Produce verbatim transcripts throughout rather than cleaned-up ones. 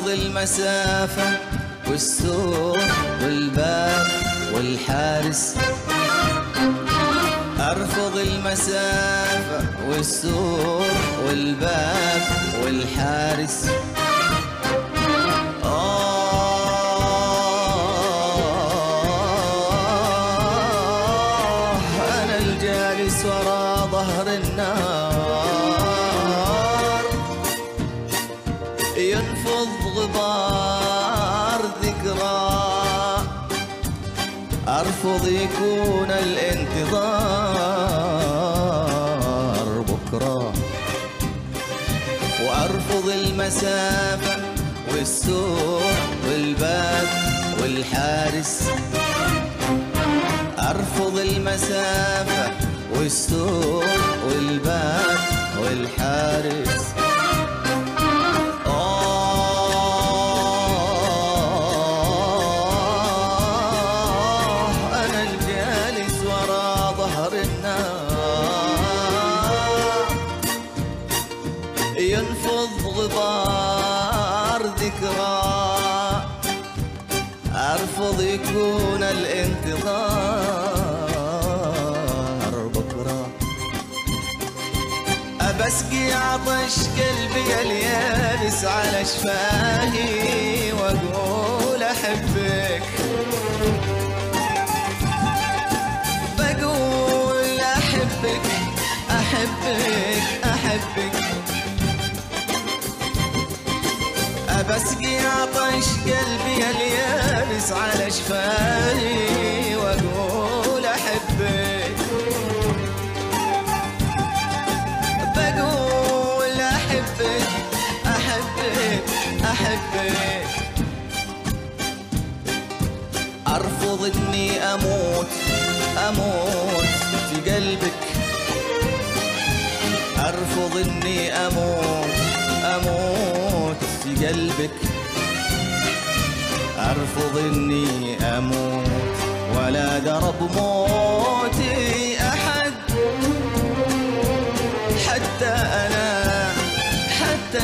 المسافة والسور والباب والحارس، أرفض المسافة والسور والباب والحارس. آه أنا الجالس وراء ظهر النار، ينفض غبار ذكرى، أرفض يكون الانتظار بكرة، وأرفض المسافة والسور والباب والحارس، أرفض المسافة والسور والباب والحارس. ينفض غبار ذكرى، أرفض يكون الانتظار بكرة، أبسقي عطش قلبي اليابس على شفاهي وأقول أحبك، بقول أحبك أحبك أحبك، أبسقي عطش قلبي اليابس على شفاهي وأقول أحبك، بقول أحبك أحبك أحبك، أرفض إني أموت أموت في قلبك، أرفض إني أموت أموت في قلبك، أرفض إني أموت ولا درب موتي أحد، حتى أنا حتى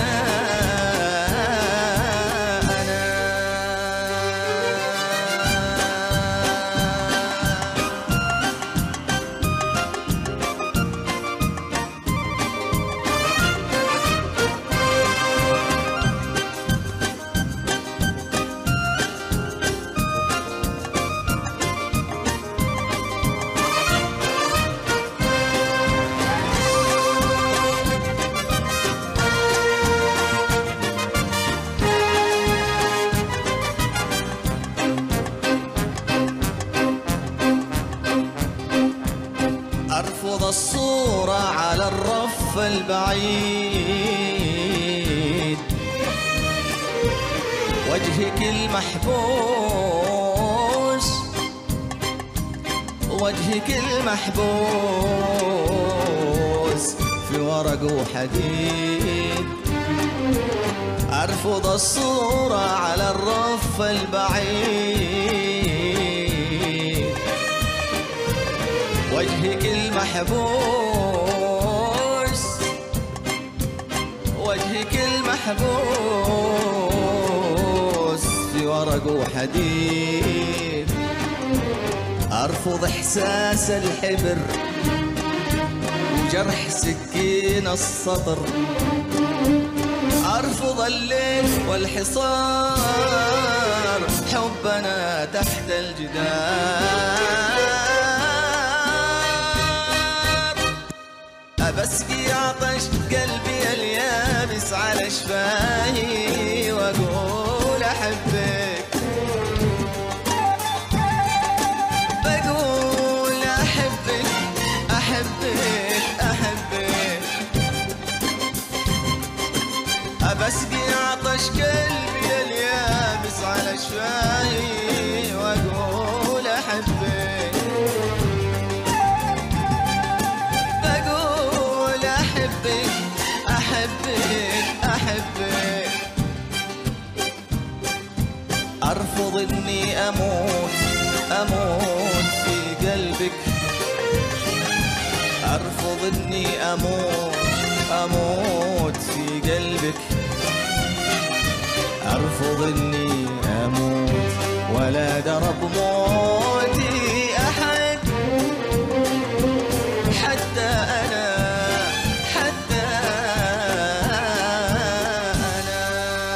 أرفض الصورة على الرف البعيد، وجهك المحبوس وجهك المحبوس في ورق وحديد، أرفض الصورة على الرف البعيد، وجهك المحبوس وجهك المحبوس في ورق وحديد، أرفض إحساس الحبر وجرح سكين السطر، أرفض الليل والحصار، حبنا تحت الجدار، أبسقي عطش قلبي اليابس على شفاهي وأقول أحبك، بقول أحبك أحبك أحبك، أبسقي عطش قلبي اليابس على شفاهي وأقول أحبك، أحبك أحبك، أرفض إني أموت أموت في قلبك، أرفض إني أموت أموت في قلبك، أرفض أرفض إني أموت ولا درب موتي أحد حتى أنا حتى أنا.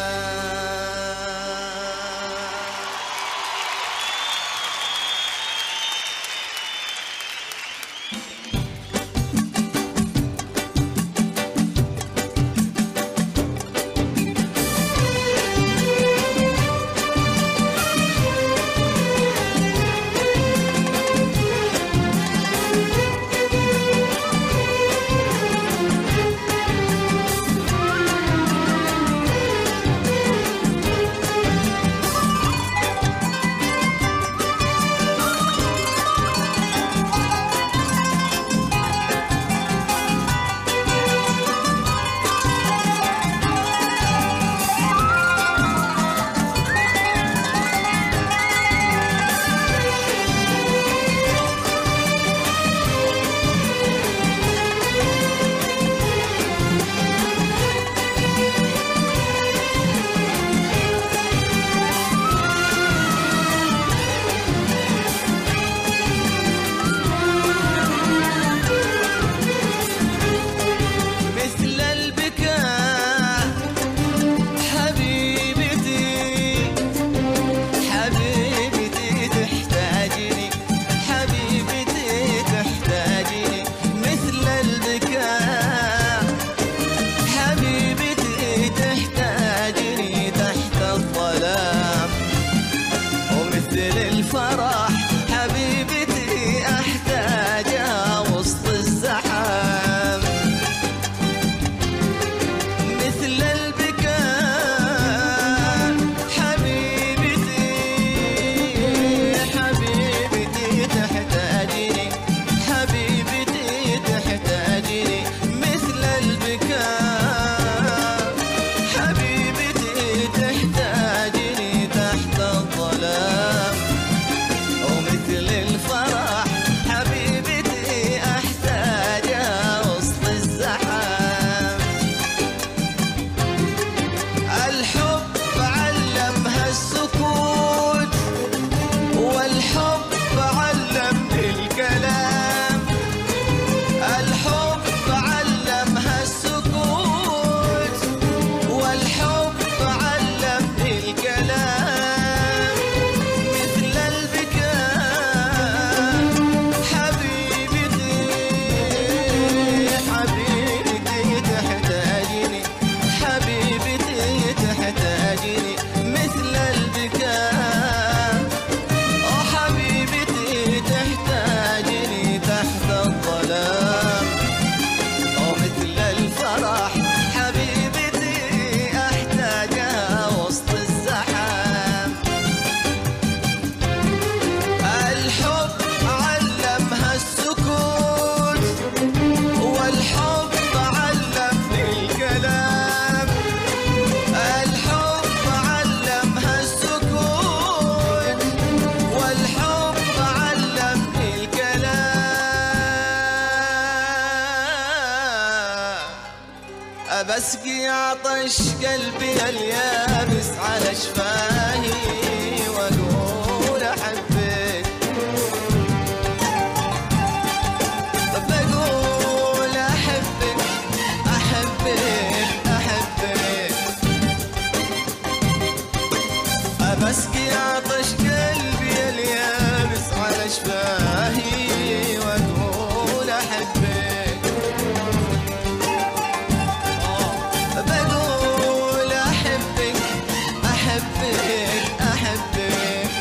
الفرح حبيبتي أحتاجها وسط الزحام، مثل البكاء حبيبتي حبيبتي تحتاجني حبيبتي تحتاجني، مثل البكاء حبيبتي تحتاجني تحت الظلام، ومثل الفرح حبيبتي أحتاجها وسط الزحام. الحب علمها السكوت والحب علمني الكلام، الحب علمها السكوت والحب علمني الكلام، مثل البكاء حبيبتي حبيبتي تحتاجني حبيبتي تحتاجني، مثل البكاء وحبيبتي تحتاجني تحت الظلام، ومثل الفرح حبيبتي أحتاجها وسط الزحام. الحب علمها السكوت والحب علمني الكلام، الحب علمها السكوت والحب علمني الكلام. أبسقي عطش قلبي اليابس على شفاهي وأقول أحبك، بقول أحبك أحبك أحبك. أبسقي عطش قلبي اليابس على شفاهي وأقول أحبك، بقول أحبك أحبك أحبك.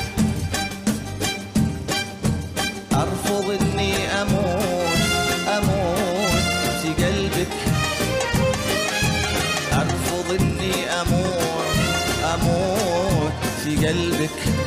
أرفض إني أموت أموت في قلبك، أرفض إني أموت أموت في قلبك،